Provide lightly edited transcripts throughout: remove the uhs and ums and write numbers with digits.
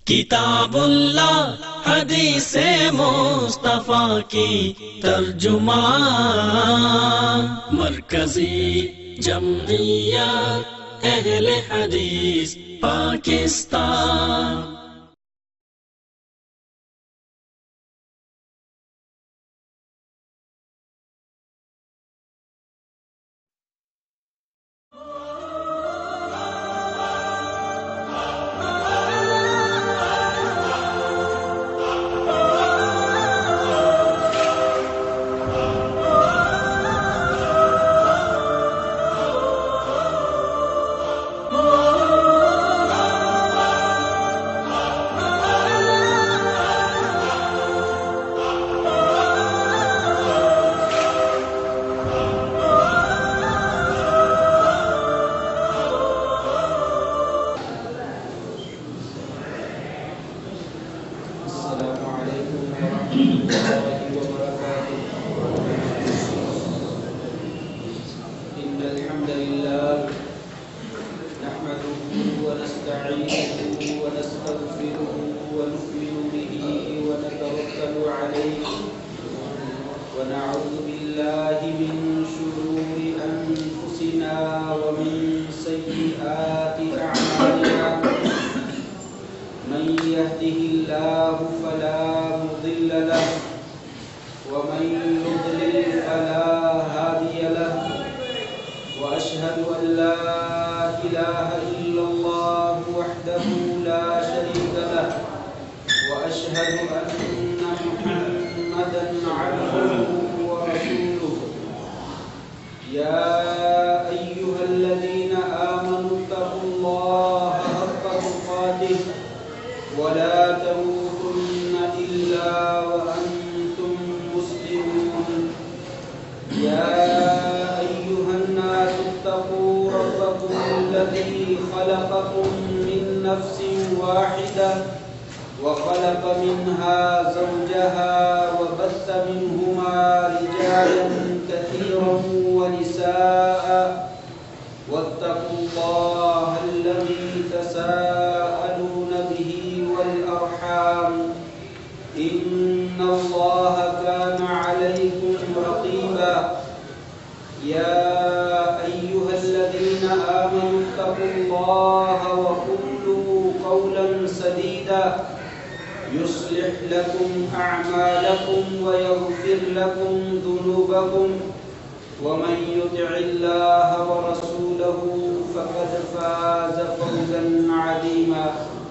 किताबुल्लाह हदीसे मुस्तफा की तर्जुमान, मरकजी जमइयत अहले हदीस पाकिस्तान। ونعوذ بالله من شرور أنفسنا ومن سيئات أعمالنا. من يهده الله فلا مضل له ومن يضلل فلا هادي له. وأشهد أن لا إله إلا الله وحده لا شريك له. وأشهد أن محمدا عبده ورسوله. يا أيها الذين آمنوا اتقوا الله حق تقاته ولا تموتن إلا وأنتم مسلمون. يا أيها الناس اتقوا ربكم الذي خلقكم من نفس واحدة وخلق منها زوجها وبث منهما رجالا كثيرا ونساء. واتقوا الله الذي تساءلون به والأرحام إن الله كان عليكم رقيبا. يا أيها الذين آمنوا اتقوا الله وقولوا قولا سديدا يصلح لكم أعمالكم ويغفر لكم ذنوبكم. ومن يطع الله ورسوله فقد فاز فوزا عظيما.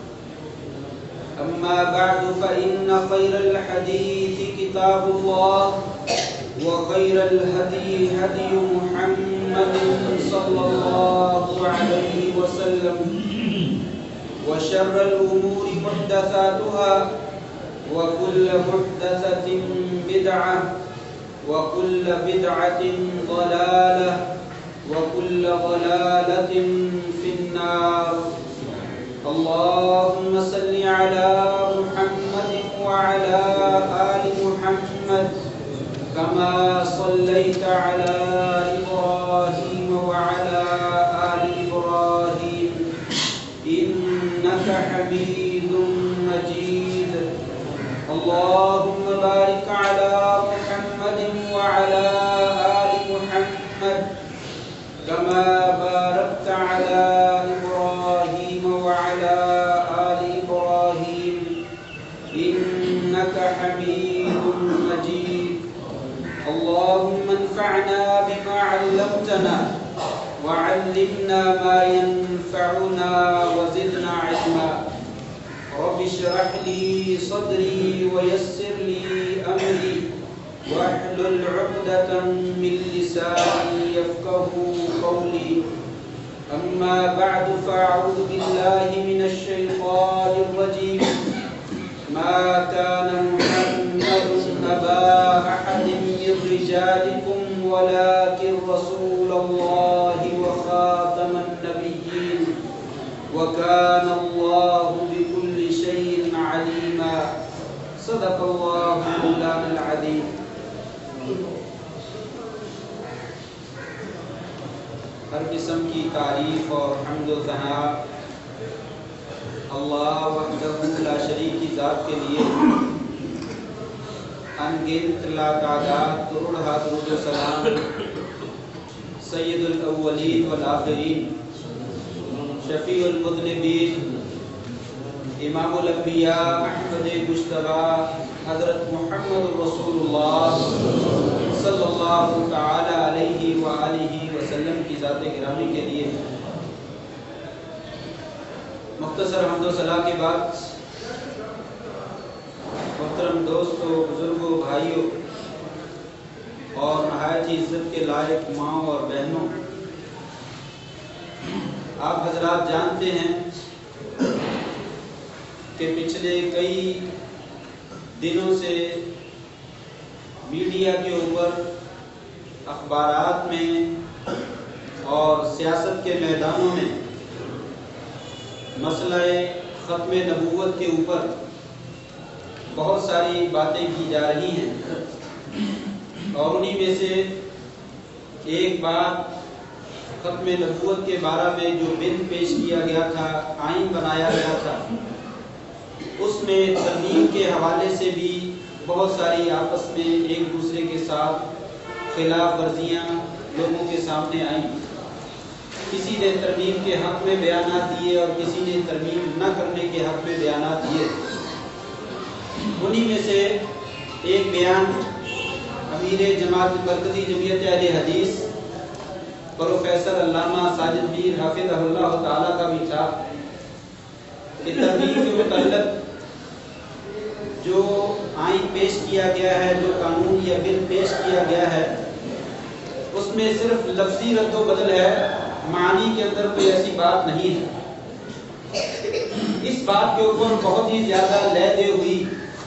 أما بعد فإن خير الحديث كتاب الله وخير الهدي هدي محمد صلى الله عليه وسلم. وشر الأمور محدثاتها وكل محدثة بدعة وكل بدعة ضلالة وكل ضلالة في النار. اللهم صل على محمد وعلى آل محمد كما صليت على إبراهيم وعلى آل إبراهيم إنك حميد مجيد. اللهم بارك على محمد وعلى آل محمد كما باركت على إبراهيم وعلى آل إبراهيم إنك حميد مجيد. اللهم انفعنا بما علمتنا وعلمنا ما ينفعنا وزدنا علما. رب اشرح لي صدري ويسر لي أمري واحلل عقدة من لساني يفقه قولي. أما بعد فأعوذ بالله من الشيطان الرجيم. ما كان محمد أبا أحد من رجالكم ولكن رسول الله وخاتم النبيين وكان الله بكل شيء عليما. صدق الله مولانا العظيم. हर किस्म की तारीफ और हम्द व सना अल्लाह वहदहु ला ذات کے لیے انگنت لا تعداد کروڑ درود و سلام سید الاولین والآخرین شفیع المذنبین امام الانبیاء احمد مجتبی حضرت محمد رسول اللہ صلی اللہ تعالی علیہ وآلہ وسلم کی ذات گرامی کے لیے مختصر حمد و ثنا کے بعد محترم دوستوں، بزرگوں، بھائیوں اور نہایت ہی عزت کے لائق ماں اور بہنوں، آپ حضرات جانتے ہیں کہ پچھلے کئی دنوں سے میڈیا کے اوپر، اخبارات میں اور سیاست کے میدانوں میں مسئلہ ختم نبوت کے اوپر بہت ساری باتیں کی جا رہی ہیں، اور انہی میں سے ایک بات ختم نبوت کے بارے میں جو بل پیش کیا گیا تھا، آئین بنایا گیا تھا، اس میں ترمیم کے حوالے سے بھی بہت ساری آپس میں ایک دوسرے کے ساتھ خلاف ورزیاں لوگوں کے سامنے آئیں۔ کسی نے ترمیم کے حق میں بیانات دیے اور کسی نے ترمیم نہ کرنے کے حق میں بیانات دیے۔ انہی میں سے ایک بیان امیر جماعت مرکزی جمعیت اہل حدیث پروفیسر علامہ ساجد میر حافظہ اللہ تعالیٰ کا بھی تھا کہ ترمیم کے متعلق جو آئین پیش کیا گیا ہے، جو قانون یا بل پیش کیا گیا ہے، اس میں صرف لفظی رد و بدل ہے، معنی کے اندر کوئی ایسی بات نہیں ہے۔ اس بات کے اوپر بہت ہی زیادہ لہدے ہوئی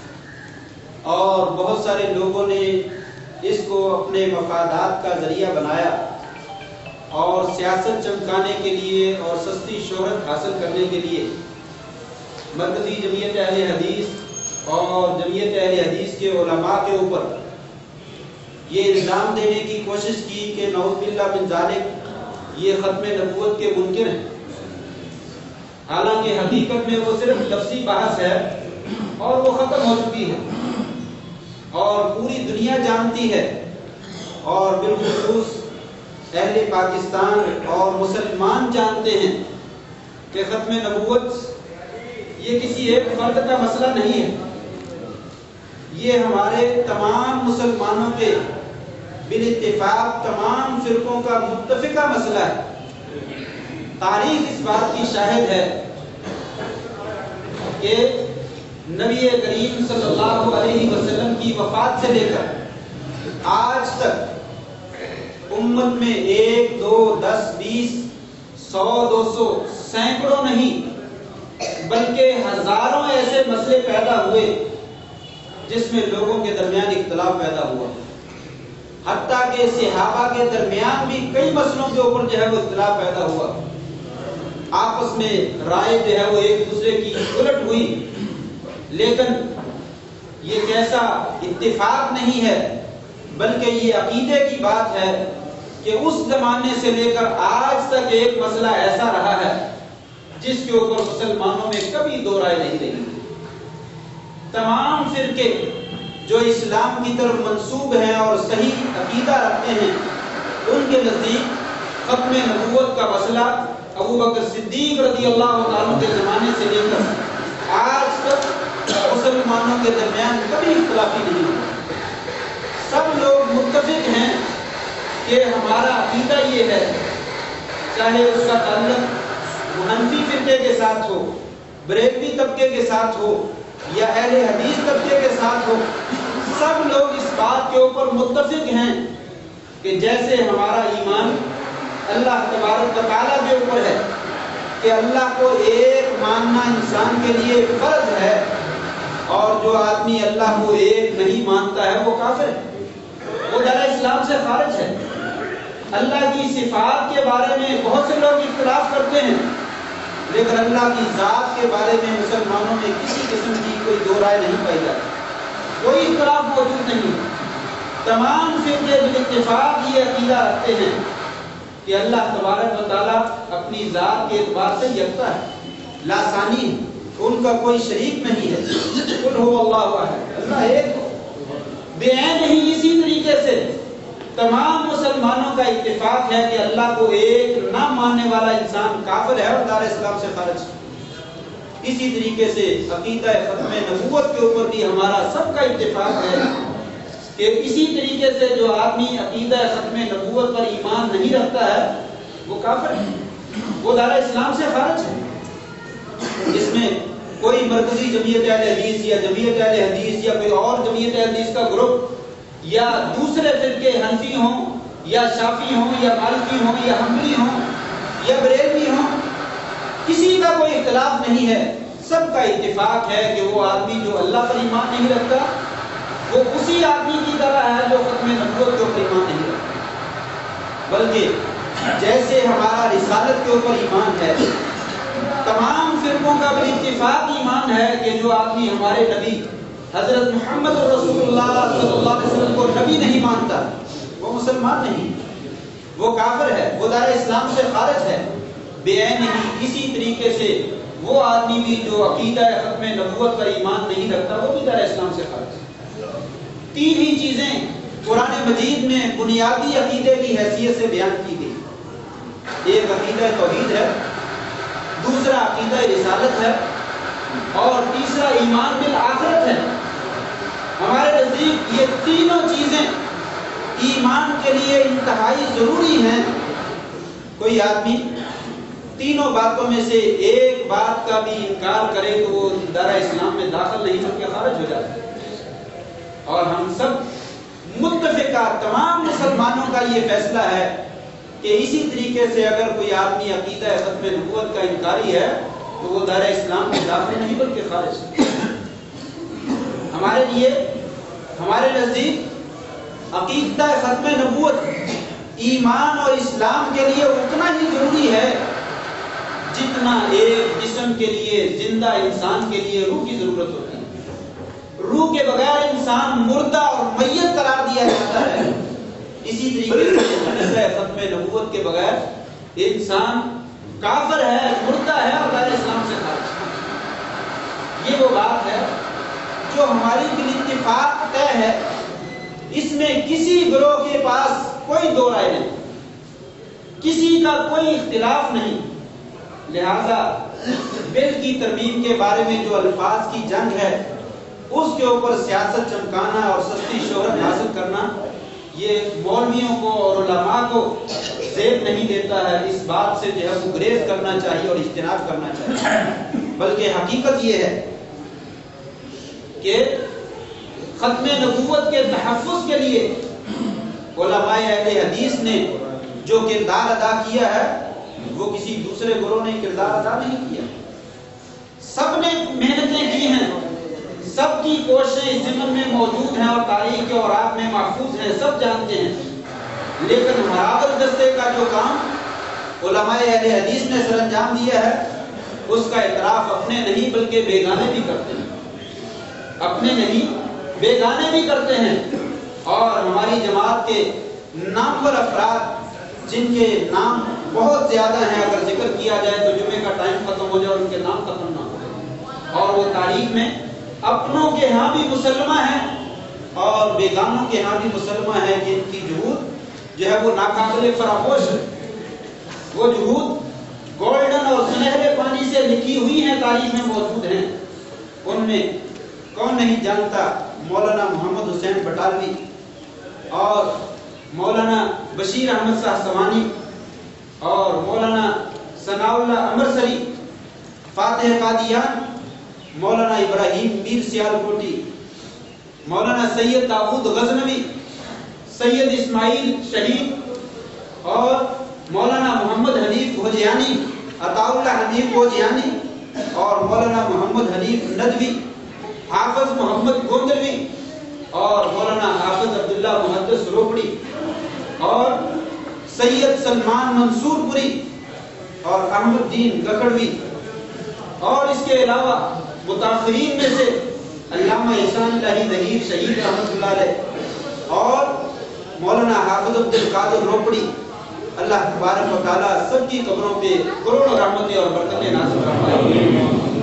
اور بہت سارے لوگوں نے اس کو اپنے مفادات کا ذریعہ بنایا اور سیاست چمکانے کے لیے اور سستی شہرت حاصل کرنے کے لیے مرکزی جمعیت اہل حدیث اور جمعیت اہل حدیث کے علماء کے اوپر یہ الزام دینے کی کوشش کی کہ نعوذ باللہ من ذالک یہ ختم نبوت کے منکر ہیں، حالانکہ حقیقت میں وہ صرف لفظی بحث ہے اور وہ ختم ہو چکی ہے اور پوری دنیا جانتی ہے، اور بالخصوص اہل پاکستان اور مسلمان جانتے ہیں کہ ختم نبوت یہ کسی ایک فرد کا مسئلہ نہیں ہے، یہ ہمارے تمام مسلمانوں کے بالاتفاق تمام فرقوں کا متفقہ مسئلہ ہے۔ تاریخ اس بات کی شاہد ہے کہ نبی کریم صلی اللہ علیہ وسلم کی وفات سے لے کر آج تک امت میں 1 2 10 20 100 200 سینکڑوں نہیں بلکہ ہزاروں ایسے مسئلے پیدا ہوئے جس میں لوگوں کے درمیان اختلاف پیدا ہوا، حتیٰ کہ صحابہ کے درمیان بھی کئی مسئلوں کے اوپر جو ہے وہ اختلاف پیدا ہوا، آپس میں رائے جو ہے وہ ایک دوسرے کی الٹ ہوئی، لیکن یہ کیسا اتفاق نہیں ہے بلکہ یہ عقیدے کی بات ہے کہ اس زمانے سے لے کر آج تک ایک مسئلہ ایسا رہا ہے جس کے اوپر مسلمانوں میں کبھی دو رائے نہیں رہی۔ تمام فرقے جو اسلام کی طرف منسوب ہیں اور صحیح عقیدہ رکھتے ہیں، ان کے نزدیک ختم نبوت کا مسئلہ ابو بکر صدیق رضی اللہ عنہ کے زمانے سے لے کر آج تک مسلمانوں کے درمیان کبھی اختلافی نہیں ہوئی۔ سب لوگ متفق ہیں کہ ہمارا عقیدہ یہ ہے، چاہے اس کا تعلق حنفی فرقے کے ساتھ ہو، بریلوی طبقے کے ساتھ ہو یا اہل حدیث طبقے کے ساتھ ہو، سب لوگ اس بات کے اوپر متفق ہیں کہ جیسے ہمارا ایمان اللہ تبارک و تعالیٰ کے اوپر ہے کہ اللہ کو ایک ماننا انسان کے لیے فرض ہے، اور جو آدمی اللہ کو ایک نہیں مانتا ہے وہ کافر ہے، وہ دائرہ اسلام سے خارج ہے۔ اللہ کی صفات کے بارے میں بہت سے لوگ اختلاف کرتے ہیں، لیکن اللہ کی ذات کے بارے میں مسلمانوں میں کسی قسم کی کوئی دو رائے نہیں پائی جاتی، کوئی اختلاف موجود نہیں۔ تمام فرقے بالاتفاق یہ عقیدہ رکھتے ہیں کہ اللہ تبارک و تعالیٰ اپنی ذات کے اعتبار سے یکتا ہے، لا ثانی ہے، ان کا کوئی شریک نہیں ہے۔ قل هو اللہ احد، اللہ ایک ہو۔ بے عین ہی اسی طریقے سے تمام مسلمانوں کا اتفاق ہے کہ اللہ کو ایک نہ ماننے والا انسان کافر ہے اور دار اسلام سے خارج ہے۔ اسی طریقے سے عقیدہ ختم نبوت کے اوپر بھی ہمارا سب کا اتفاق ہے کہ اسی طریقے سے جو آدمی عقیدہ ختم نبوت پر ایمان نہیں رکھتا ہے وہ کافر ہے، وہ دار اسلام سے خارج ہے۔ اس میں کوئی مرکزی جمعیت اہل حدیث یا جمعیت اہل حدیث یا کوئی اور جمعیت اہل حدیث کا گروپ یا دوسرے فرقے حنفی ہوں یا شافعی ہوں یا مالکی ہوں یا حنبلی ہوں یا بریلوی ہوں، کسی کا کوئی اختلاف نہیں ہے، سب کا اتفاق ہے کہ وہ آدمی جو اللہ پر ایمان نہیں رکھتا وہ اسی آدمی کی طرح ہے جو ختم نبوت کے اوپر ایمان نہیں رکھتا، بلکہ جیسے ہمارا رسالت کے اوپر ایمان ہے، تمام فرقوں کا بھی اتفاق ایمان ہے کہ جو آدمی ہمارے نبی حضرت محمد رسول اللہ صلی اللہ علیہ وسلم کو نبی نہیں مانتا وہ مسلمان نہیں، وہ کافر ہے، وہ دار اسلام سے خارج ہے۔ بے عین ہی اسی طریقے سے وہ آدمی بھی جو عقیدہ ختم نبوت پر ایمان نہیں رکھتا وہ بھی دار اسلام سے خارج ہے۔ تین ہی چیزیں قرآن مجید میں بنیادی عقیدے کی حیثیت سے بیان کی گئی، ایک عقیدہ توحید ہے، دوسرا عقیدہ رسالت ہے اور تیسرا ایمان بالآخرت ہے۔ ہمارے نزدیک یہ تینوں چیزیں ایمان کے لیے انتہائی ضروری ہیں۔ کوئی آدمی تینوں باتوں میں سے ایک بات کا بھی انکار کرے تو وہ دار اسلام میں داخل نہیں بلکہ خارج ہو جاتا ہے، اور ہم سب متفقہ تمام مسلمانوں کا یہ فیصلہ ہے کہ اسی طریقے سے اگر کوئی آدمی عقیدہ ختم نبوت کا انکاری ہے تو وہ دار اسلام میں داخل نہیں بلکہ خارج ہے۔ ہمارے لیے ہمارے نزدیک عقیدہ ختم نبوت ایمان اور اسلام کے لیے اتنا ہی ضروری ہے جتنا ایک جسم کے لیے، زندہ انسان کے لیے روح کی ضرورت ہوتی ہے۔ روح کے بغیر انسان مردہ اور میت قرار دیا جاتا ہے، اسی طریقے سے عقیدہ ختم نبوت کے بغیر انسان کافر ہے، مردہ ہے اور دار اسلام سے خارج ہے۔ یہ وہ بات ہے جو ہماری بالاتفاق طے ہے، اس میں کسی گروہ کے پاس کوئی دو رائے نہیں، کسی کا کوئی اختلاف نہیں۔ لہذا بل کی ترمیم کے بارے میں جو الفاظ کی جنگ ہے اس کے اوپر سیاست چمکانا اور سستی شہرت حاصل کرنا یہ مولویوں کو اور علماء کو زیب نہیں دیتا ہے۔ اس بات سے جو ہے وہ گریز کرنا چاہیے اور اجتناب کرنا چاہیے، بلکہ حقیقت یہ ہے کہ ختم نبوت کے تحفظ کے لیے علماء اہل حدیث نے جو کردار ادا کیا ہے وہ کسی دوسرے گروہ نے کردار ادا نہیں کیا۔ سب نے محنتیں کی ہیں، سب کی کوششیں اس ضمن میں موجود ہیں اور تاریخ کے اوراق میں محفوظ ہیں، سب جانتے ہیں، لیکن ہراول دستے کا جو کام علماء اہل حدیث نے سر انجام دیا ہے اس کا اعتراف اپنے نہیں بلکہ بیگانے بھی کرتے ہیں، اپنے نہیں بیگانے بھی کرتے ہیں۔ اور ہماری جماعت کے نامور افراد جن کے نام بہت زیادہ ہیں، اگر ذکر کیا جائے تو جمعے کا ٹائم ختم ہو جائے اور ان کے نام ختم نہ ہو، اور وہ تاریخ میں اپنوں کے ہاں بھی مسلمہ ہیں اور بیگانوں کے ہاں بھی مسلمہ ہیں، جن کی جہود جو ہے وہ ناقابل فراموش ہے۔ وہ جہود گولڈن اور سنہرے پانی سے لکھی ہوئی ہیں، تاریخ میں موجود ہیں۔ ان میں کون نہیں جانتا مولانا محمد حسین بٹالوی اور مولانا بشیر احمد شاہ سوانی اور مولانا ثناء اللہ امرسری، فاتح قادیان، مولانا ابراہیم میر سیالکوٹی، مولانا سید داؤد غزنوی، سید اسماعیل شہید اور مولانا محمد حنیف بھوجیانی، عطا اللہ حنیف بھوجیانی اور مولانا محمد حنیف ندوی، حافظ محمد گوندلوی اور مولانا حافظ عبداللہ محدث روپڑی اور سید سلمان منصور پوری اور احمد الدین گکڑوی، اور اس کے علاوہ متاخرین میں سے علامہ احسان اللہ ظہیر شہید رحمۃ اللہ علیہ اور مولانا حافظ عبد القادر روپڑی، اللہ تبارک و تعالیٰ سب کی قبروں پہ کروڑوں رحمتیں اور برکتیں نازل فرمائے۔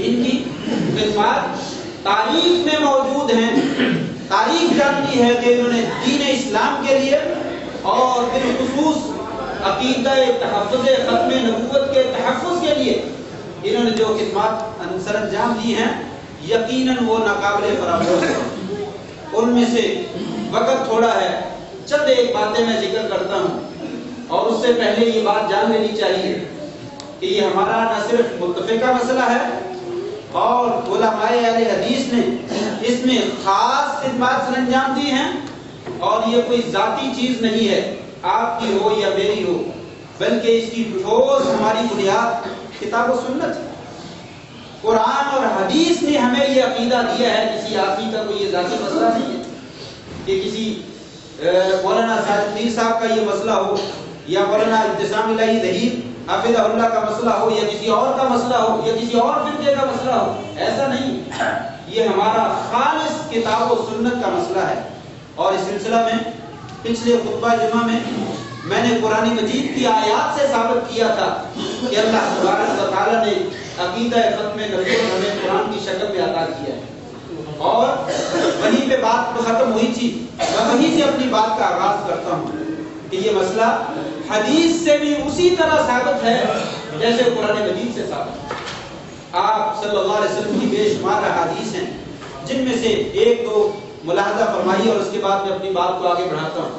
ان کی خدمات تاریخ میں موجود ہیں. تاریخ جانتی ہے کہ انہوں نے دین اسلام کے لیے اور بالخصوص عقیدہ تحفظ ختم نبوت کے تحفظ کے لیے انہوں نے جو خدمات سر انجام دی ہیں یقیناً وہ ناقابل فراموش ہیں. ان میں سے وقت تھوڑا ہے، چند ایک باتیں میں ذکر کرتا ہوں، اور اس سے پہلے یہ بات جان لینی چاہیے کہ یہ ہمارا نہ صرف متفقہ مسئلہ ہے اور علماء اہل حدیث نے اس میں خاص خدمات سر انجام دی ہیں، اور یہ کوئی ذاتی چیز نہیں ہے آپ کی ہو یا میری ہو، بلکہ اس کی ٹھوس ہماری بنیاد کتاب و سنت ہے. قرآن اور حدیث نے ہمیں یہ عقیدہ دیا ہے. کسی آدمی کا کوئی یہ ذاتی مسئلہ نہیں ہے کہ کسی مولانا ساجد میر صاحب کا یہ مسئلہ ہو یا مولانا ابتسام الہی ظہیر حافظ اللہ کا مسئلہ ہو یا کسی اور کا مسئلہ ہو یا کسی اور فرقے کا مسئلہ ہو. ایسا نہیں، یہ ہمارا خالص کتاب و سنت کا مسئلہ ہے. اور اس سلسلہ میں پچھلے خطبہ جمعہ میں نے قرآن مجید کی آیات سے ثابت کیا تھا کہ اللہ تبارک و تعالیٰ نے عقیدہ ختم نبوت ہمیں قرآن کی شکل میں عطا کیا ہے، اور وہیں پہ بات ختم ہوئی تھی. میں وہیں سے اپنی بات کا آغاز کرتا ہوں کہ یہ مسئلہ حدیث سے بھی اسی طرح ثابت ہے جیسے قرآن مجید سے ثابت ہے. آپ صلی اللہ علیہ وسلم کی بے شمار احادیث ہیں، جن میں سے ایک دو ملاحظہ فرمائیے اور اس کے بعد میں اپنی بات کو آگے بڑھاتا ہوں.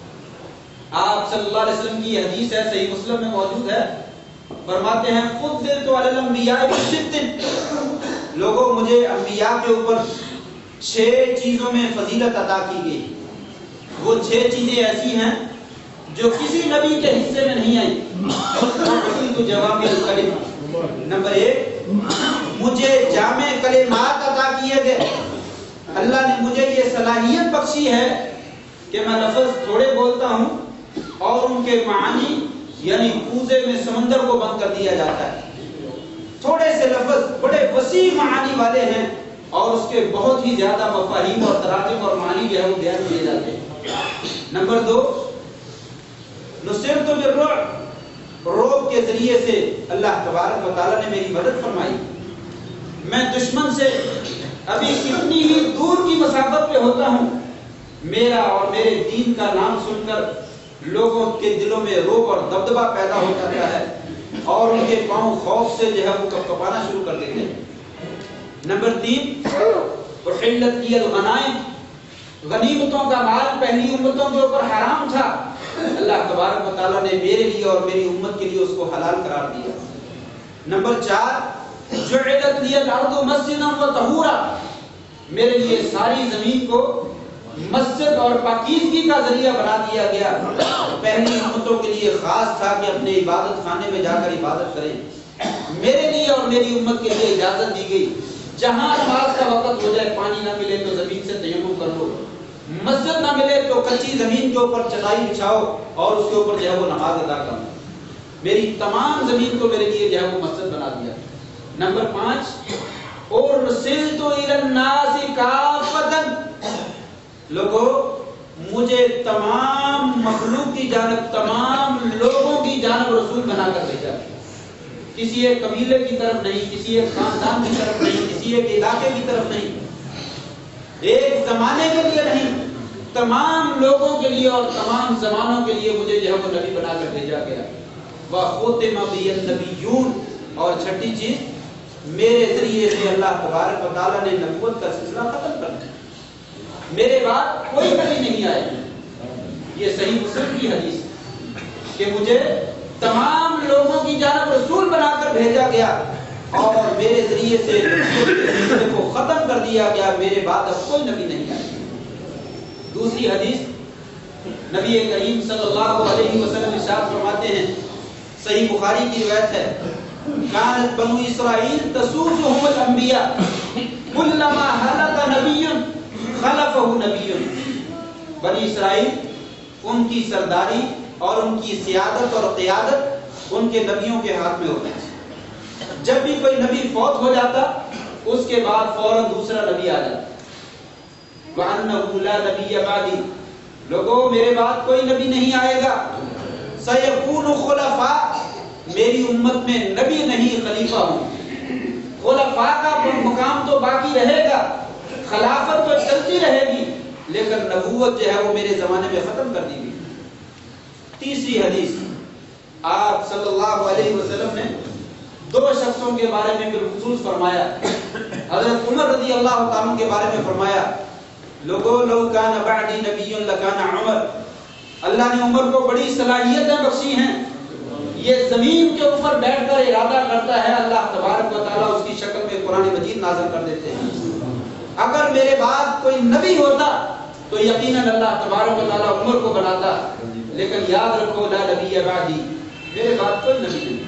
آپ صلی اللہ علیہ وسلم کی حدیث ہے، صحیح مسلم میں موجود ہے، فرماتے ہیں فضلت علی الانبیاء بست، لوگوں مجھے انبیاء کے اوپر 6 چیزوں میں فضیلت عطا کی گئی. وہ 6 چیزیں ایسی ہیں جو کسی نبی کے حصے میں نہیں آئی. تو جواب الکلم، نمبر 1 مجھے جامع کلمات عطا کیے گئے. اللہ نے مجھے یہ صلاحیت بخشی ہے کہ میں لفظ تھوڑے بولتا ہوں اور ان کے معانی یعنی کوزے میں سمندر کو بند کر دیا جاتا ہے. تھوڑے سے لفظ بڑے وسیع معانی والے ہیں اور اس کے بہت ہی زیادہ مفاہیم اور تراجم اور معانی جو ہے وہ بیان کیے جاتے ہیں. نمبر 2 نصرت بالرعب، رعب کے ذریعے سے اللہ تبارک و تعالیٰ نے میری مدد فرمائی. میں دشمن سے ابھی کتنی ہی دور کی مسافت پہ ہوتا ہوں، میرا اور میرے دین کا نام سن کر لوگوں کے دلوں میں رعب اور دبدبہ پیدا ہو جاتا ہے اور ان کے پاؤں خوف سے جو ہے وہ کپکپانا شروع کر دیتے ہیں. نمبر 3 احلت کی الغنائم، غنیمتوں کا مال پہلی امتوں کے اوپر حرام تھا، اللہ تبارک و تعالیٰ نے میرے لیے اور میری امت کے لیے اس کو حلال قرار دیا. نمبر 4 جعلت لی الارض مسجدا وطہورا، میرے لیے ساری زمین کو مسجد اور پاکیزگی کا ذریعہ بنا دیا گیا. پہلی امتوں کے لیے خاص تھا کہ اپنے عبادت خانے میں جا کر عبادت کریں. میرے لیے اور میری امت کے لیے اجازت دی گئی جہاں نماز کا وقت ہو جائے، پانی نہ ملے تو زمین سے تیمم کر لو، مسجد نہ ملے تو کچی زمین کے اوپر چٹائی بچھاؤ اور اس کے اوپر جو ہے وہ نماز ادا کرو. میری تمام زمین کو میرے لیے جو ہے وہ مسجد بنا دیا. نمبر 5 ارسلت الی الناس کافۃ، لوگوں مجھے تمام مخلوق کی جانب، تمام لوگوں کی جانب رسول بنا کر بھیجا. کسی ایک قبیلے کی طرف نہیں، کسی ایک خاندان کی طرف نہیں، کسی ایک علاقے کی طرف نہیں، ایک زمانے کے لیے نہیں، تمام لوگوں کے لیے اور تمام زمانوں کے لیے مجھے جو ہے وہ نبی بنا کر بھیجا گیا. وختم بی النبیون، اور چھٹی چیز میرے ذریعے سے اللہ تبارک و تعالیٰ نے نبوت کا سلسلہ ختم کر دیا. میرے بعد کوئی نبی نہیں آئے. یہ صحیح مسلم کی حدیث ہے کہ مجھے تمام لوگوں کی جانب رسول بنا کر بھیجا گیا اور میرے ذریعے سے سلسلے کو ختم کر دیا گیا. میرے بعد اب کوئی نبی نہیں آئے. دوسری حدیث نبی کریم صلی اللہ علیہ وسلم ارشاد فرماتے ہیں، صحیح بخاری کی روایت ہے، کانت بنو اسرائیل تسوسهم الانبیاء کلما ہلک نبی خلفہ نبی. بنی اسرائیل ان کی سرداری اور ان کی سیادت اور قیادت ان کے نبیوں کے ہاتھ میں ہوتا ہے. جب بھی کوئی نبی فوت ہو جاتا اس کے بعد فوراً دوسرا نبی آ جاتا. وَأَنَّهُ لَا نَبِيَّ بَعْدِي، لوگوں میرے بعد کوئی نبی نہیں آئے گا. سَيَكُونُ خُلَفَاء، میری امت میں نبی نہیں خلیفہ ہوں. خلفاء کا مقام تو باقی رہے گا، خلافت تو چلتی رہے گی، لیکن نبوت جو ہے وہ میرے زمانے میں ختم کر دی گئی۔ تیسری حدیث، آپ صلی اللہ علیہ وسلم نے دو شخصوں کے بارے میں بالخصوص فرمایا۔ حضرت عمر رضی اللہ تعالیٰ کے بارے میں فرمایا، لوگو لو کان بعدی نبی لکان عمر، اللہ نے عمر کو بڑی صلاحیتیں بخشی ہیں، یہ زمین کے اوپر بیٹھ کر ارادہ کرتا ہے، اللہ تبارک و تعالیٰ اس کی شکل میں قرآن مجید نازل کر دیتے ہیں۔ اگر میرے بعد کوئی نبی ہوتا تو یقیناً اللہ تبارک و تعالیٰ عمر کو بناتا، لیکن یاد رکھو لا نبی بعدی، میرے بعد کوئی نبی نہیں۔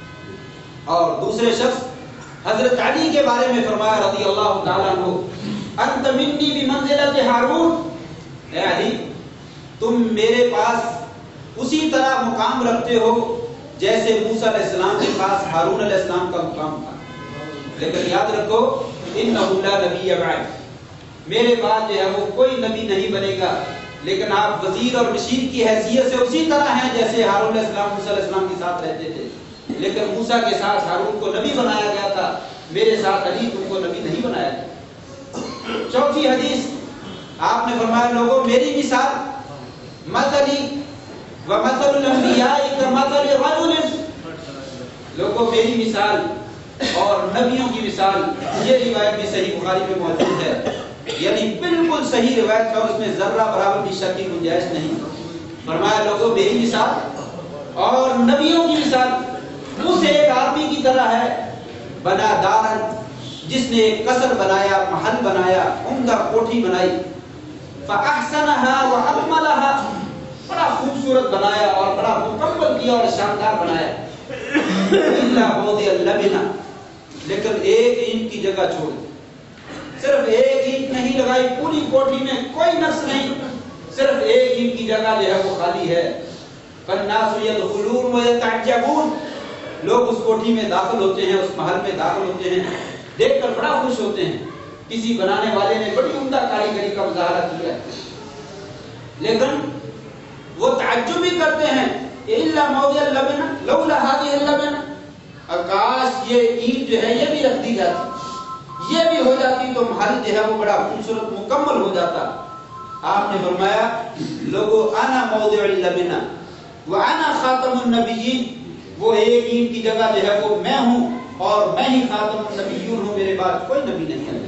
اور دوسرے شخص حضرت علی کے بارے میں فرمایا رضی اللہ تعالیٰ عنہ، انت منی بمنزلۃ ہارون، اے علی تم میرے پاس اسی طرح مقام رکھتے ہو جیسے موسیٰ علیہ السلام کے پاس ہارون علیہ السلام کا مقام تھا، لیکن یاد رکھو انہ لا نبی بعد، میرے بعد جو ہے وہ کوئی نبی نہیں بنے گا، لیکن آپ وزیر اور مشیر کی حیثیت سے اسی طرح ہیں جیسے ہارون علیہ السلام موسیٰ علیہ السلام کے ساتھ رہتے تھے، لیکن موسیٰ کے ساتھ ہارون کو نبی بنایا گیا تھا، میرے ساتھ علی تم کو نبی نہیں بنایا گیا۔ چوتھی حدیث، آپ نے فرمایا لوگوں میری مثال مثلی ومثل الانبیاء کمثل رجل، لوگوں میری مثال اور نبیوں کی مثال، یہ روایت بھی صحیح بخاری میں موجود ہے، یعنی بالکل صحیح روایت ہے اور اس میں ذرہ برابر بھی شک کی گنجائش نہیں۔ فرمایا لوگوں میری مثال اور نبیوں کی مثال اس ایک آدمی کی طرح ہے، بنا دارن، جس نے ایک قصر بنایا، محل بنایا، عمدہ کوٹھی بنائی، فاحسنها واکملها، بڑا خوبصورت بنایا اور بڑا مکمل کیا اور شاندار بنایا، الا موضع اللبنہ، لیکن ایک اینٹ کی جگہ چھوڑ دی، صرف ایک اینٹ نہیں لگائی، پوری کوٹھی میں کوئی نقص نہیں، صرف ایک اینٹ کی جگہ جو ہے وہ خالی ہے، فالناس يدخلون ويتعجبون، لوگ اس کوٹھی میں داخل ہوتے ہیں، اس محل میں داخل ہوتے ہیں، دیکھ کر بڑا خوش ہوتے ہیں، کسی بنانے والے نے بڑی عمدہ کاریگری کا مظاہرہ کیا ہے، لیکن وہ تعجب بھی کرتے ہیں، الا موضع اللبنہ لولا هذه اللبنہ، کاش یہ اینٹ جو ہے یہ بھی رکھ دی جاتی، یہ بھی ہو جاتی تو محل جو ہے وہ بڑا خوبصورت مکمل ہو جاتا۔ آپ نے فرمایا لوگو انا موضع اللبنہ وانا خاتم النبیین، وہ ایک اینٹ کی جگہ جو ہے وہ میں ہوں اور میں ہی خاتم النبیون ہوں، میرے بعد کوئی نبی نہیں ہے۔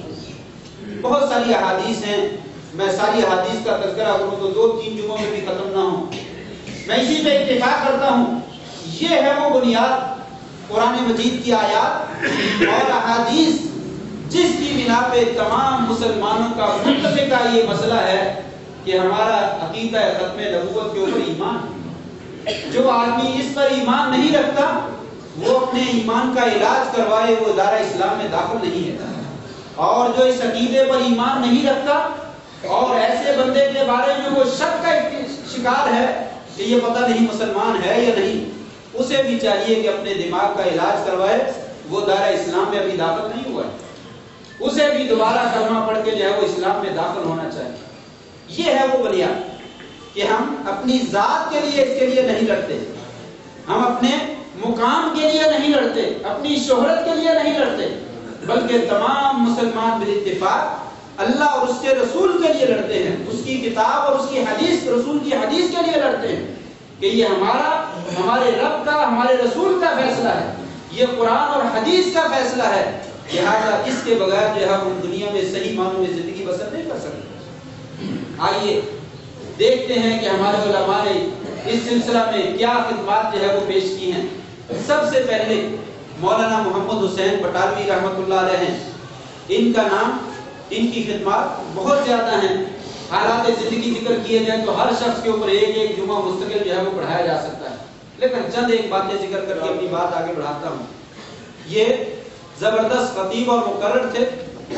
بہت ساری احادیث ہیں، میں ساری احادیث کا تذکرہ کروں تو 2-3 جمعوں میں بھی ختم نہ ہوں، میں اسی پہ اتفاق کرتا ہوں۔ یہ ہے وہ بنیاد، قرآن مجید کی آیات اور احادیث، جس کی بنا پہ تمام مسلمانوں کا متفقہ یہ مسئلہ ہے کہ ہمارا عقیدہ ختم نبوت کے اوپر ایمان ہے۔ جو آدمی اس پر ایمان نہیں رکھتا وہ اپنے ایمان کا علاج کروائے، وہ دار اسلام میں داخل نہیں ہے، اور جو اس عقیدے پر ایمان نہیں رکھتا اور ایسے بندے کے بارے میں وہ شک کا شکار ہے کہ یہ پتہ نہیں مسلمان ہے یا نہیں، اسے بھی چاہیے کہ اپنے دماغ کا علاج کروائے، وہ دار اسلام میں ابھی داخل نہیں ہوا ہے، اسے بھی دوبارہ کلمہ پڑھ کے جو ہے وہ اسلام میں داخل ہونا چاہیے۔ یہ ہے وہ بنیاد کہ ہم اپنی ذات کے لیے اس کے لیے نہیں لڑتے، ہم اپنے مقام کے لیے نہیں لڑتے، اپنی شہرت کے لیے نہیں لڑتے، بلکہ تمام مسلمان بالاتفاق اللہ اور اس کے رسول کے لیے لڑتے ہیں، اس کی کتاب اور اس کی حدیث، رسول کی حدیث کے لیے لڑتے ہیں کہ یہ ہمارا، ہمارے رب کا، ہمارے رسول کا فیصلہ ہے، یہ قرآن اور حدیث کا فیصلہ ہے، لہذا اس کے بغیر جو ہم دنیا میں صحیح معنوں میں زندگی بسر نہیں کر سکتے۔ آئیے دیکھتے ہیں کہ ہمارے علماء نے اس سلسلہ میں کیا خدمات جو ہے وہ پیش کی ہیں۔ سب سے پہلے مولانا محمد حسین بٹالوی رحمۃ اللہ علیہ ہیں، ان کا نام، ان کی خدمات بہت زیادہ ہیں، حالات زندگی ذکر کیے جائیں تو ہر شخص کے اوپر ایک ایک جمعہ مستقل جو ہے وہ پڑھایا جا سکتا ہے، لیکن چند ایک باتیں ذکر کر کے اپنی بات آگے بڑھاتا ہوں۔ یہ زبردست خطیب اور مقرر تھے،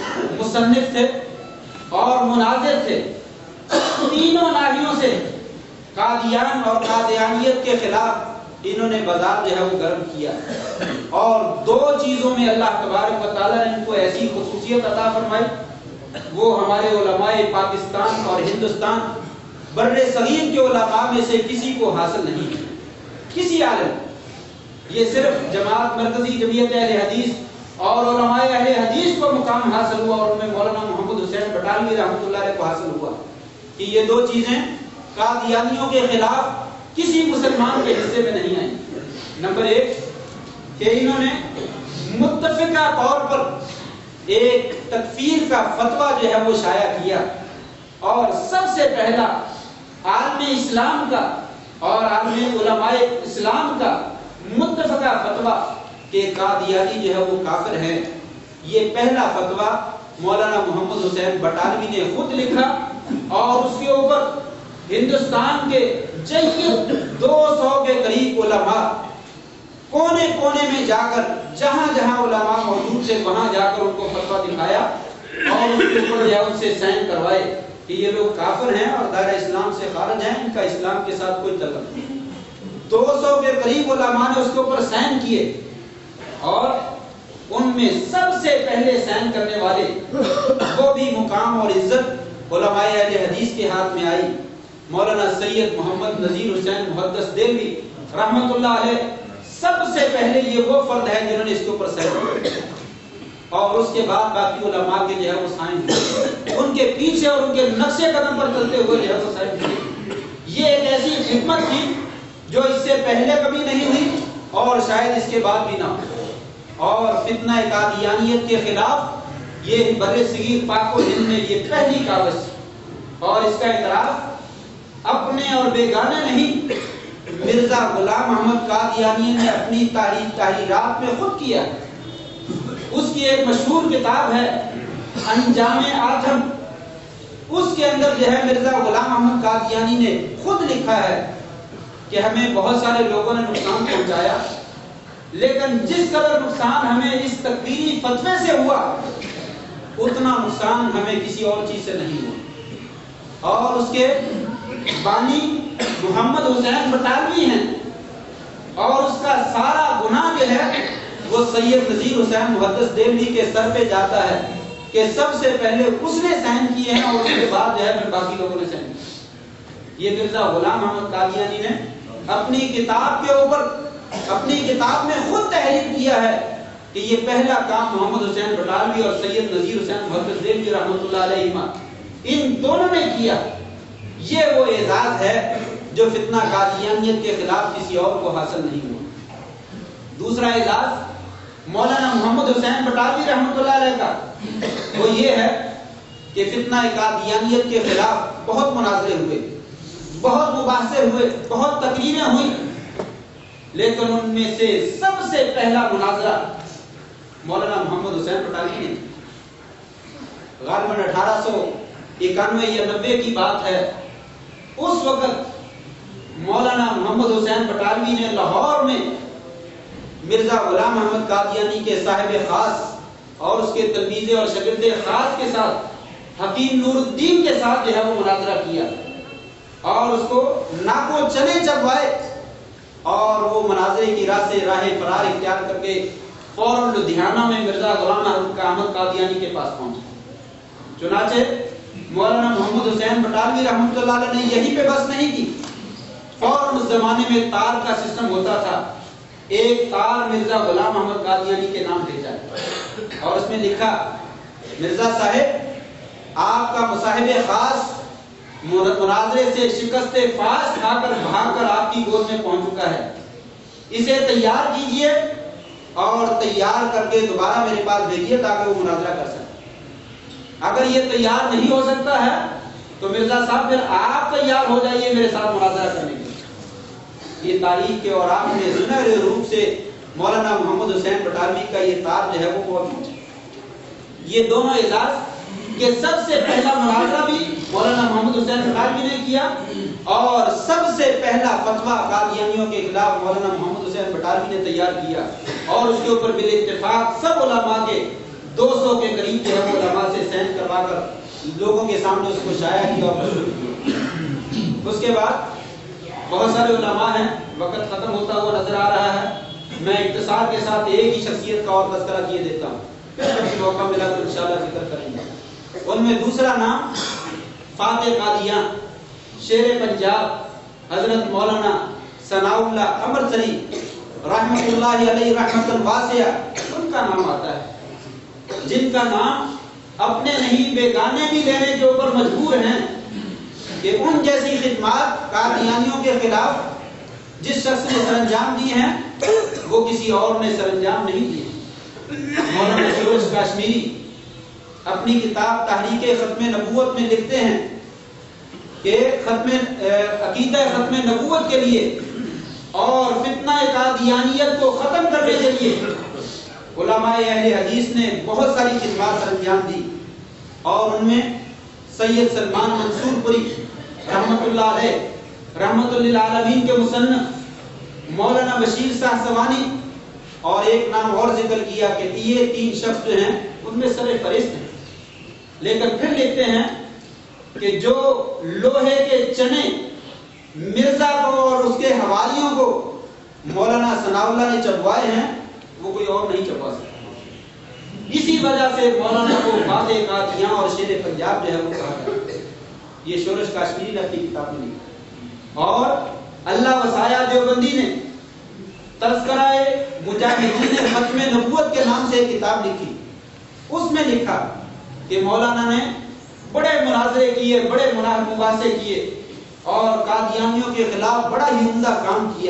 مصنف تھے اور مناظر تھے، تینوں ناحیوں سے قادیان اور قادیانیت کے خلاف انہوں نے بازار جو ہے وہ گرم کیا، اور 2 چیزوں میں اللہ تبارک و تعالیٰ نے ان کو ایسی خصوصیت عطا فرمائی، وہ ہمارے علماء پاکستان اور ہندوستان بر صغیر کے علماء میں سے کسی کو حاصل نہیں ہے، کسی عالم۔ یہ صرف جماعت مرکزی جمعیت اہل حدیث اور علماء اہل حدیث کو مقام حاصل ہوا، اور ان میں مولانا محمد حسین بٹالوی رحمۃ اللہ علیہ کو حاصل ہوا کہ یہ دو چیزیں قادیانیوں کے خلاف کسی مسلمان کے حصے میں نہیں آئیں۔ نمبر ایک کہ انہوں نے متفقہ طور پر ایک تکفیر کا فتویٰ جو ہے وہ شائع کیا، اور سب سے پہلا عالم اسلام کا اور عالم علماء اسلام کا متفقہ فتویٰ کہ قادیانی جو ہے وہ کافر ہے، یہ پہلا فتویٰ مولانا محمد حسین بٹالوی نے خود لکھا، اور اس کے اوپر ہندوستان کے جید 200 کے قریب علماء کونے کونے میں جا کر، جہاں جہاں علماء موجود تھے وہاں جا کر ان کو فتویٰ دکھایا، اور اس کے اوپر ان سے سائن کروائے کہ یہ لوگ کافر ہیں اور دائرہ اسلام سے خارج ہیں، ان کا اسلام کے ساتھ کوئی تعلق نہیں۔ 200 کے قریب علماء نے اس کے اوپر سائن کیے، اور ان میں سب سے پہلے سائن کرنے والے وہ بھی مقام اور عزت علماء اہل حدیث کے ہاتھ میں آئی۔ مولانا سید محمد نذیر حسین محدث دہلوی رحمۃ اللہ علیہ سب سے پہلے یہ وہ فرد ہے جنہوں نے اس کے اوپر سائن کیا، اور اس کے بعد باقی علماء کے جو ہے وہ سائن کیے، ان کے پیچھے اور ان کے نقش قدم پر چلتے ہوئے جو ہے وہ سائن کیے۔ یہ ایک ایسی خدمت تھی جو اس سے پہلے کبھی نہیں ہوئی اور شاید اس کے بعد بھی نہ ہو، اور فتنہ قادیانیت کے خلاف یہ بر صغیر پاک و ہند میں یہ پہلی کاوش، اور اس کا اعتراف اپنے اور بیگانے نہیں، مرزا غلام احمد قادیانی نے اپنی تحریرات میں خود کیا۔ اس کی ایک مشہور کتاب ہے انجام آٹھم، اس کے اندر جو ہے مرزا غلام احمد قادیانی نے خود لکھا ہے کہ ہمیں بہت سارے لوگوں نے نقصان پہنچایا، لیکن جس قدر نقصان ہمیں اس تکفیری فتوے سے ہوا اتنا نقصان ہمیں کسی اور چیز سے نہیں ہوا۔ اور اس کے بانی محمد حسین بٹالوی ہیں، اور اس کا سارا گناہ جو ہے وہ سید نذیر حسین محدث دہلوی کے سر پہ جاتا ہے کہ سب سے پہلے اس نے سائن کیے ہیں، اور اس کے بعد جو ہے پھر باقی لوگوں نے سائن کیے۔ یہ مرزا غلام احمد قادیانی نے اپنی کتاب کے اوپر، اپنی کتاب میں خود تحریر کیا ہے کہ یہ پہلا کام محمد حسین بٹالوی اور سید نذیر حسین محدث دہلوی رحمۃ اللہ علیہ ان دونوں نے کیا۔ یہ وہ اعزاز ہے جو فتنہ قادیانیت کے خلاف کسی اور کو حاصل نہیں ہوا۔ دوسرا اعزاز مولانا محمد حسین بٹالوی رحمۃ اللہ علیہ کا وہ یہ ہے کہ فتنہ قادیانیت کے خلاف بہت مناظرے ہوئے، بہت مباحثے ہوئے، بہت تقریریں ہوئی، لیکن ان میں سے سب سے پہلا مناظرہ مولانا محمد حسین بٹالوی نے، غالباً 1891 یا 90 کی بات ہے، اس وقت مولانا محمد حسین بٹالوی نے لاہور میں مرزا غلام احمد قادیانی کے صاحب خاص اور اس کے تلمیذ اور شاگرد خاص کے ساتھ حکیم نور الدین کے ساتھ جو ہے وہ مناظرہ کیا، اور اس کو ناکو چنے چبوائے، اور وہ مناظرے کی راہ سے راہ فرار اختیار کر کے فوراً لدھیانہ میں مرزا غلام احمد قادیانی کے پاس پہنچا۔ چنانچہ مولانا محمد حسین بٹالوی رحمۃ اللہ علیہ نے یہیں پہ بس نہیں کی، فوراً اس زمانے میں تار کا سسٹم ہوتا تھا، ایک تار مرزا غلام احمد قادیانی کے نام بھیجا اور اس میں لکھا، مرزا صاحب آپ کا مصاحب خاص مناظرے سے شکست فاش کھا کر بھاگ کر آپ کی گود میں پہنچ چکا ہے، اسے تیار کیجئے اور تیار کر کے دوبارہ میرے پاس بھیجیے تاکہ وہ مناظرہ کر سکے۔ اگر یہ تیار نہیں ہو سکتا ہے تو مرزا صاحب پھر آپ تیار ہو جائیے میرے ساتھ مناظرہ کرنے کے لیے۔ یہ تاریخ کے اوراق میں سنہرے روپ سے مولانا محمد حسین بٹالوی کا یہ تار جو ہے وہ موجود ہے۔ یہ دونوں اعزاز کہ سب سے پہلا مناظرہ بھی مولانا محمد حسین بٹالوی نے کیا، اور سب سے پہلا فتویٰ قادیانیوں کے خلاف مولانا محمد حسین بٹالوی نے تیار کیا، اور اس کے اوپر بال اتفاق سب علماء کے 200 کے قریب جو ہے وہ علماء سے سائن کروا کر لوگوں کے سامنے اس کو شائع کیا اور مشہور کیا۔ اس کے بعد بہت سارے علماء ہیں، وقت ختم ہوتا ہوا نظر آ رہا ہے، میں اختصار کے ساتھ ایک ہی شخصیت کا اور تذکرہ کیے دیتا ہوں، پھر موقع ملا تو انشاءاللہ ذکر کریں گے۔ ان میں دوسرا نام فاتح قادیان شیر پنجاب حضرت مولانا ثناء اللہ امرتسری رحمۃ اللہ علیہ رحمۃ واسعہ، ان کا کا نام آتا ہے، جن کا نام اپنے نہیں بیگانے بھی لینے کے اوپر مجبور ہیں کہ ان جیسی خدمات قادیانیوں کے خلاف جس شخص نے سر انجام دی ہیں وہ کسی اور نے سر انجام نہیں دیے۔ مولانا سروش کاشمیری اپنی کتاب تحریک ختم نبوت میں لکھتے ہیں کہ عقیدہ ختم نبوت کے لیے اور فتنہ قادیانیت کو ختم کرنے کے لیے علماء اہل حدیث نے بہت ساری خدمات سر انجام دی، اور ان میں سید سلمان منصور پوری رحمت اللہ علیہ، رحمت للعالمین کے مصنف مولانا بشیر شاہ سوانی، اور ایک نام اور ذکر کیا کہ یہ 3 شخص جو ہیں ان میں سر فہرست ہیں۔ لیکن پھر لکھتے ہیں کہ جو لوہے کے چنے مرزا کو اور اس کے حوالیوں کو مولانا ثناء اللہ نے چبوائے ہیں وہ کوئی اور نہیں چبوا سکتا۔ اسی وجہ سے مولانا کو فاتح قادیاں اور شیر پنجاب جو ہے وہ کہا جاتا ہے۔ یہ شورش کاشمیری نے اپنی کتاب میں لکھا، اور اللہ وسایا دیوبندی نے تذکرہ مجاہدین ختم نبوت کے نام سے ایک کتاب لکھی، اس میں لکھا کہ مولانا نے بڑے مناظرے کیے، بڑے مباحثے کیے، اور قادیانیوں کے خلاف بڑا ہی عمدہ کام کیا،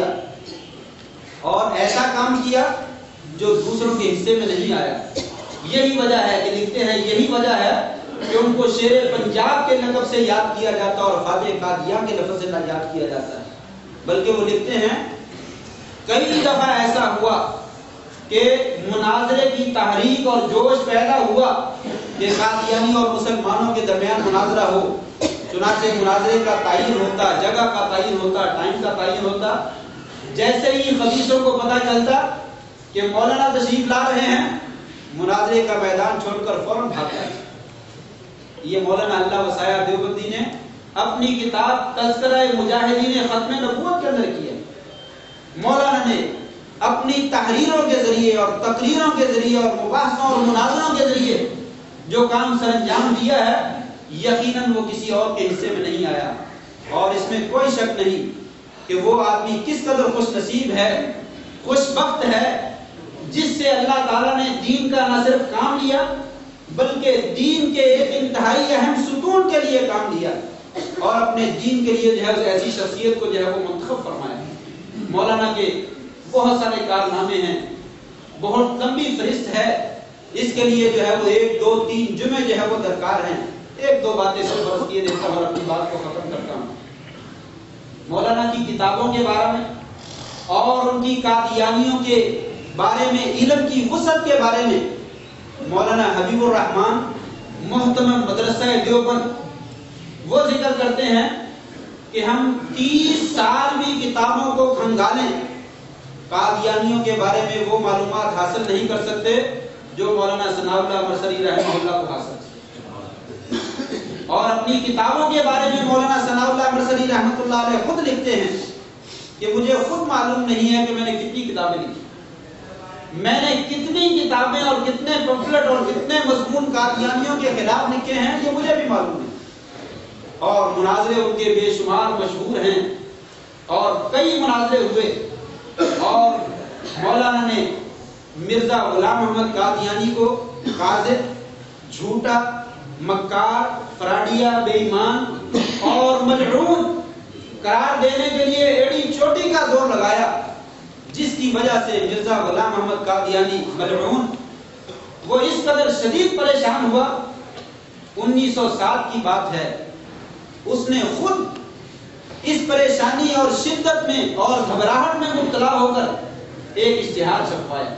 اور ایسا کام کیا جو دوسروں کے حصے میں نہیں آیا۔ یہی وجہ ہے کہ لکھتے ہیں یہی وجہ ہے کہ ان کو شیر پنجاب کے لقب سے یاد کیا جاتا اور فاتح قادیاں کے لقب سے نہ یاد کیا جاتا ہے۔ بلکہ وہ لکھتے ہیں کئی دفعہ ایسا ہوا کہ مناظرے کی تحریک اور جوش پیدا ہوا کہ قادیانی اور مسلمانوں کے درمیان مناظرہ ہو، چنانچہ مناظرے کا تعین ہوتا، جگہ کا تعین ہوتا، ٹائم کا تعین ہوتا۔ جیسے ہی خبیثوں کو پتہ چلتا کہ مولانا تشریف لا رہے ہیں، مناظرے کا میدان چھوڑ کر فوراً بھاگتا ہے۔ یہ مولانا اللہ وسایا دیوبندی نے اپنی کتاب تذکرہ مجاہدین ختم نبوت کے اندر کیا۔ مولانا نے اپنی تحریروں کے ذریعے اور تقریروں کے ذریعے اور مباحثوں اور مناظروں کے ذریعے جو کام سر انجام دیا ہے، یقیناً وہ کسی اور کے حصے میں نہیں آیا، اور اس میں کوئی شک نہیں کہ وہ آدمی کس قدر خوش نصیب ہے، خوش بخت ہے، جس سے اللہ تعالیٰ نے دین کا نہ صرف کام لیا بلکہ دین کے ایک انتہائی اہم ستون کے لیے کام لیا، اور اپنے دین کے لیے جو ہے ایسی شخصیت کو جو ہے وہ منتخب فرمایا۔ مولانا کے بہت سارے کارنامے ہیں، بہت لمبی فہرست ہے، اس کے لیے جو ہے وہ 1 2 3 جمعے جو ہے وہ درکار ہیں۔ 1 2 باتیں صرف عرض کیے دیتا ہوں اور اپنی بات کو ختم کرتا ہوں۔ مولانا کی کتابوں کے بارے میں اور ان کی قادیانیوں کے بارے میں، علم کی وسعت کے بارے میں مولانا حبیب الرحمان محتمم مدرسہ دیوبند وہ ذکر کرتے ہیں کہ ہم 30 سال بھی کتابوں کو کھنگالیں، قادیانیوں کے بارے میں وہ معلومات حاصل نہیں کر سکتے جو مولانا ثناء اللہ مرسلی رحمہ اللہ کو حاصل ہے۔ اور اپنی کتابوں کے بارے میں مولانا ثناء اللہ مرسلی رحمۃ اللہ علیہ خود لکھتے ہیں کہ مجھے خود معلوم نہیں ہے کہ میں نے کتنی کتابیں لکھی، میں نے کتنی کتابیں اور کتنے پمفلٹ اور کتنے مضمون قادیانیوں کے خلاف لکھے ہیں، یہ مجھے بھی معلوم نہیں۔ اور مناظرے ان کے بے شمار مشہور ہیں، اور کئی مناظرے ہوئے، اور مولانا نے مرزا غلام محمد قادیانی کو کاذب، جھوٹا، مکار، فراڈیا، بے ایمان اور ملعون قرار دینے کے لیے ایڑی چوٹی کا زور لگایا، جس کی وجہ سے مرزا غلام محمد قادیانی ملعون وہ اس قدر شدید پریشان ہوا۔ 1907 کی بات ہے، اس نے خود اس پریشانی اور شدت میں اور گھبراہٹ میں مبتلا ہو کر ایک اشتہار چھپوایا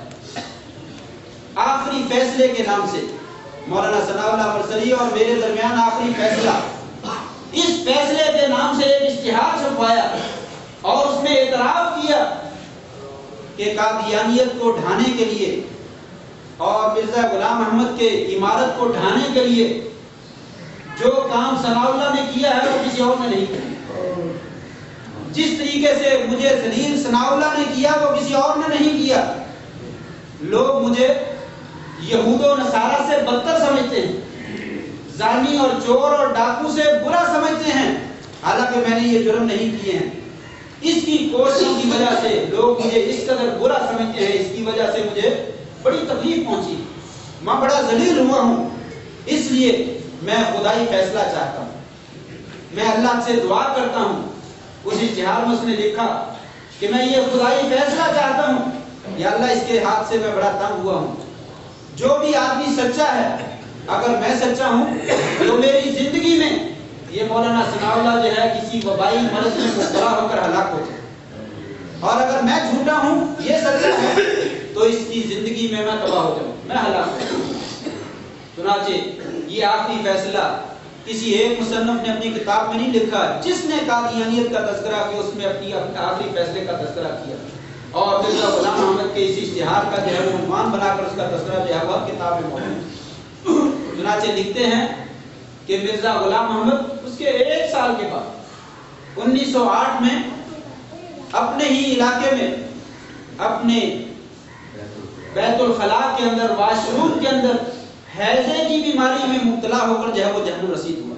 آخری فیصلے کے نام سے، مولانا ثناء اللہ مرسلی اور میرے درمیان آخری فیصلہ، اس فیصلے کے نام سے ایک اشتہار چھپوایا، اور اس میں اعتراف کیا کہ قادیانیت کو ڈھانے کے لیے اور مرزا غلام احمد کے عمارت کو ڈھانے کے لیے جو کام ثناء اللہ نے کیا ہے وہ کسی اور نے نہیں کیا، جس طریقے سے مجھے ذلیل ثناء اللہ نے کیا وہ کسی اور نے نہیں کیا۔ لوگ مجھے یہود و نصارہ سے بدتر سمجھتے ہیں، زانی اور چور اور ڈاکو سے برا سمجھتے ہیں، حالانکہ میں نے یہ جرم نہیں کیے ہیں۔ اس کی کوشش کی وجہ سے لوگ مجھے اس قدر برا سمجھتے ہیں، اس کی وجہ سے مجھے بڑی تکلیف پہنچی، میں بڑا ذلیل ہوا ہوں، اس لیے میں خدائی فیصلہ چاہتا ہوں، میں اللہ سے دعا کرتا ہوں۔ اس اشتہار میں اس نے لکھا کہ میں یہ خدائی فیصلہ چاہتا ہوں، یا اللہ اس کے ہاتھ سے میں بڑا تنگ ہوا ہوں، جو بھی آدمی سچا ہے، اگر میں سچا ہوں تو میری زندگی میں یہ مولانا ثناء اللہ جو ہے کسی وبائی مرض میں مبتلا ہو کر ہلاک ہو جائے، اور اگر میں جھوٹا ہوں، یہ سچا ہے، تو اس کی زندگی میں تباہ ہو جاؤں، میں ہلاک ہو جاؤں۔ چنانچہ یہ آخری فیصلہ کسی ایک مصنف نے اپنی کتاب میں نہیں لکھا، جس نے قادیانیت کا تذکرہ کیا اس میں اپنی آخری فیصلے کا تذکرہ کیا، اور مرزا غلام احمد کے اس اشتہار کا جو ہے وہ عنوان بنا کر اس کا تذکرہ جو ہے وہ کتاب میں موجود ہے۔ چنانچہ لکھتے ہیں کہ مرزا غلام احمد اس کے 1 سال کے بعد 1908 میں اپنے ہی علاقے میں اپنے بیت الخلاء کے اندر واش روم کے اندر ہیضے کی بیماری میں مبتلا ہو کر جو ہے وہ جہنم رسید ہوا،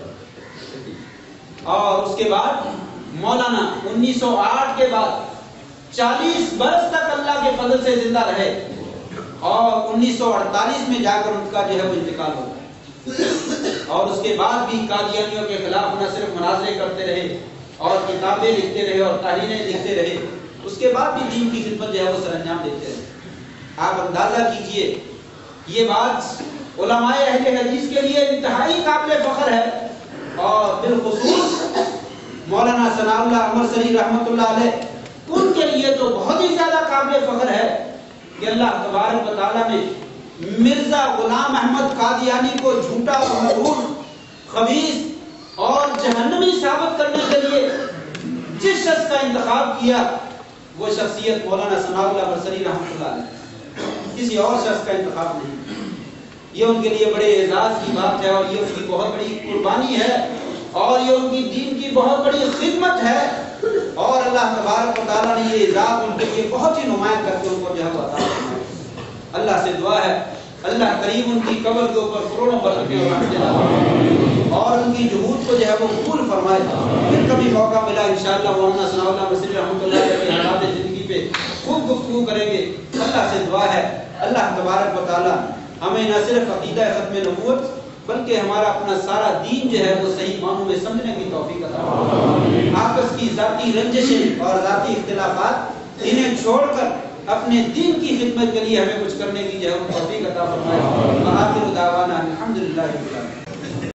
اور اس کے بعد مولانا 1908 کے بعد 40 برس تک اللہ کے فضل سے زندہ رہے، اور 1948 میں جا کر ان کا جو ہے وہ انتقال ہو گیا، اور اس کے بعد بھی قادیانیوں کے خلاف نہ صرف مناظرے کرتے رہے اور کتابیں لکھتے رہے اور تحریریں لکھتے رہے، اس کے بعد بھی دین کی خدمت جو ہے وہ سر انجام دیتے رہے۔ آپ اندازہ کیجئے، یہ بات علماء اہل حدیث کے لیے انتہائی قابل فخر ہے، اور بالخصوص مولانا ثناء اللہ امرسری رحمۃ اللہ علیہ ان کے لیے تو بہت ہی زیادہ قابل فخر ہے کہ اللہ تبارک و تعالیٰ نے مرزا غلام احمد قادیانی کو جھوٹا اور ملعون، خبیث اور جہنمی ثابت کرنے کے لیے جس شخص کا انتخاب کیا وہ شخصیت مولانا ثناء اللہ امرسری رحمۃ اللہ علیہ، کسی اور شخص کا انتخاب نہیں۔ یہ ان کے لیے بڑے اعزاز کی بات ہے، اور یہ ان کی بہت بڑی قربانی ہے، اور یہ ان کی دین کی بہت بڑی خدمت ہے، اور اللہ تبارک و تعالیٰ نے یہ اعزاز ان کے لیے بہت ہی نمایاں کر کے ان کو جو ہے عطا فرمایا۔ اللہ سے دعا ہے اللہ کریم ان کی قبر کے اوپر کروڑوں برکتیں اور رحمتیں ڈالے، اور ان کی جہود کو جو ہے وہ قبول فرمائے۔ پھر کبھی موقع ملا انشاءاللہ مولانا ثناء اللہ امرسری رحمۃ اللہ علیہ کی حالات زندگی پہ خوب گفتگو کریں گے۔ اللہ سے دعا ہے اللہ تبارک و تعالیٰ ہمیں نہ صرف عقیدہ ختم نبوت بلکہ ہمارا اپنا سارا دین جو ہے وہ صحیح معنوں میں سمجھنے کی توفیق عطا فرمائے۔ آپس کی ذاتی رنجشیں اور ذاتی اختلافات انہیں چھوڑ کر اپنے دین کی خدمت کے لیے ہمیں کچھ کرنے کی جو ہے توفیق عطا فرمائے۔ وآخر دعوانا الحمدللہ رب العالمین۔